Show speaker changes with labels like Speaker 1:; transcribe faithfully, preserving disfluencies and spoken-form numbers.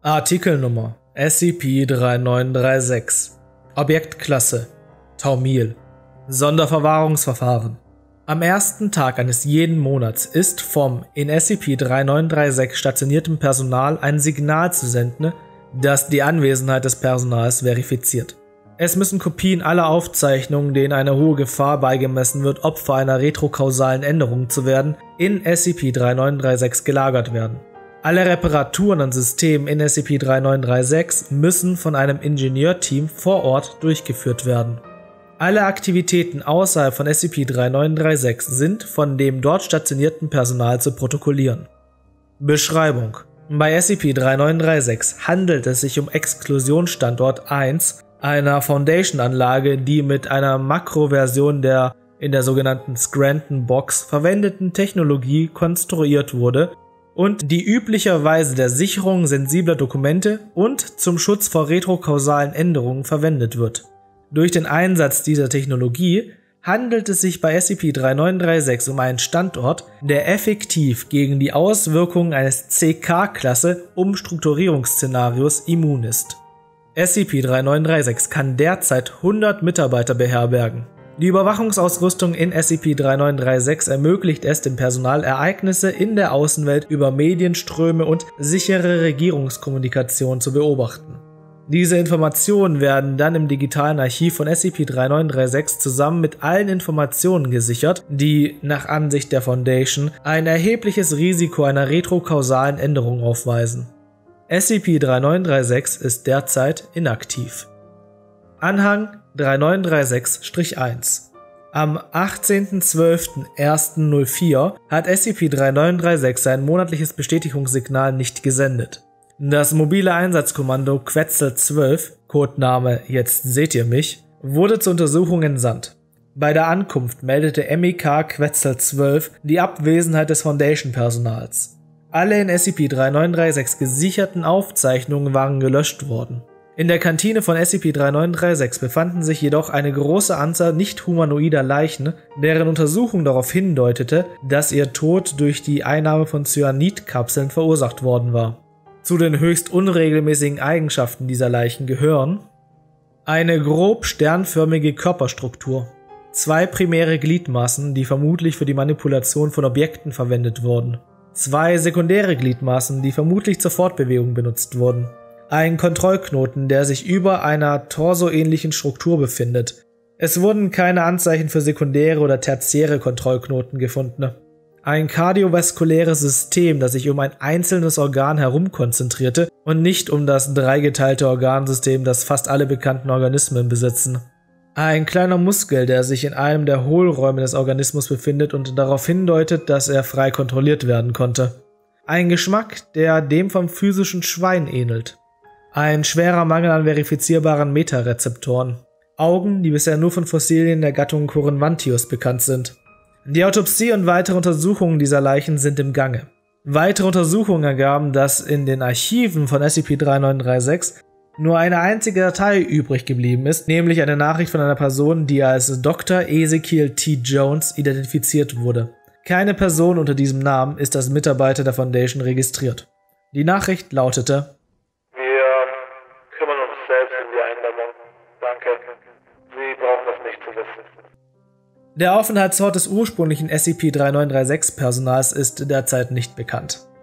Speaker 1: Artikelnummer S C P drei neun drei sechs. Objektklasse Taumil. Sonderverwahrungsverfahren. Am ersten Tag eines jeden Monats ist vom in S C P drei neun drei sechs stationiertem Personal ein Signal zu senden, das die Anwesenheit des Personals verifiziert. Es müssen Kopien aller Aufzeichnungen, denen eine hohe Gefahr beigemessen wird, Opfer einer retrokausalen Änderung zu werden, in S C P drei neun drei sechs gelagert werden. Alle Reparaturen an Systemen in S C P drei neun drei sechs müssen von einem Ingenieurteam vor Ort durchgeführt werden. Alle Aktivitäten außerhalb von S C P drei neun drei sechs sind von dem dort stationierten Personal zu protokollieren. Beschreibung: Bei S C P drei neun drei sechs handelt es sich um Exklusionsstandort eins, einer Foundation-Anlage, die mit einer Makroversion der in der sogenannten Scranton Box verwendeten Technologie konstruiert wurde und die üblicherweise der Sicherung sensibler Dokumente und zum Schutz vor retrokausalen Änderungen verwendet wird. Durch den Einsatz dieser Technologie handelt es sich bei S C P drei neun drei sechs um einen Standort, der effektiv gegen die Auswirkungen eines C K-Klasse Umstrukturierungsszenarios immun ist. S C P drei neun drei sechs kann derzeit hundert Mitarbeiter beherbergen. Die Überwachungsausrüstung in S C P drei neun drei sechs ermöglicht es dem Personal, Ereignisse in der Außenwelt über Medienströme und sichere Regierungskommunikation zu beobachten. Diese Informationen werden dann im digitalen Archiv von S C P drei neun drei sechs zusammen mit allen Informationen gesichert, die, nach Ansicht der Foundation, ein erhebliches Risiko einer retrokausalen Änderung aufweisen. S C P drei neun drei sechs ist derzeit inaktiv. Anhang drei neun drei sechs eins. Am achtzehnten zwölften ersten hat S C P drei neun drei sechs sein monatliches Bestätigungssignal nicht gesendet. Das mobile Einsatzkommando Quetzal zwölf, Codename Jetzt seht ihr mich, wurde zur Untersuchung entsandt. Bei der Ankunft meldete M E K Quetzal zwölf die Abwesenheit des Foundation-Personals. Alle in S C P drei neun drei sechs gesicherten Aufzeichnungen waren gelöscht worden. In der Kantine von S C P drei neun drei sechs befanden sich jedoch eine große Anzahl nicht-humanoider Leichen, deren Untersuchung darauf hindeutete, dass ihr Tod durch die Einnahme von Cyanidkapseln verursacht worden war. Zu den höchst unregelmäßigen Eigenschaften dieser Leichen gehören: eine grob sternförmige Körperstruktur, zwei primäre Gliedmaßen, die vermutlich für die Manipulation von Objekten verwendet wurden, zwei sekundäre Gliedmaßen, die vermutlich zur Fortbewegung benutzt wurden, ein Kontrollknoten, der sich über einer torsoähnlichen Struktur befindet. Es wurden keine Anzeichen für sekundäre oder tertiäre Kontrollknoten gefunden. Ein kardiovaskuläres System, das sich um ein einzelnes Organ herum konzentrierte und nicht um das dreigeteilte Organsystem, das fast alle bekannten Organismen besitzen. Ein kleiner Muskel, der sich in einem der Hohlräume des Organismus befindet und darauf hindeutet, dass er frei kontrolliert werden konnte. Ein Geschmack, der dem vom physischen Schwein ähnelt. Ein schwerer Mangel an verifizierbaren Metarezeptoren. Augen, die bisher nur von Fossilien der Gattung Corymbanthius bekannt sind. Die Autopsie und weitere Untersuchungen dieser Leichen sind im Gange. Weitere Untersuchungen ergaben, dass in den Archiven von S C P drei neun drei sechs nur eine einzige Datei übrig geblieben ist, nämlich eine Nachricht von einer Person, die als Doktor Ezekiel T. Jones identifiziert wurde. Keine Person unter diesem Namen ist als Mitarbeiter der Foundation registriert. Die Nachricht lautete:
Speaker 2: Wir kümmern uns selbst um die Eindämmung. Danke. Sie brauchen das nicht zu wissen.
Speaker 1: Der Aufenthaltsort des ursprünglichen S C P drei neun drei sechs Personals ist derzeit nicht bekannt.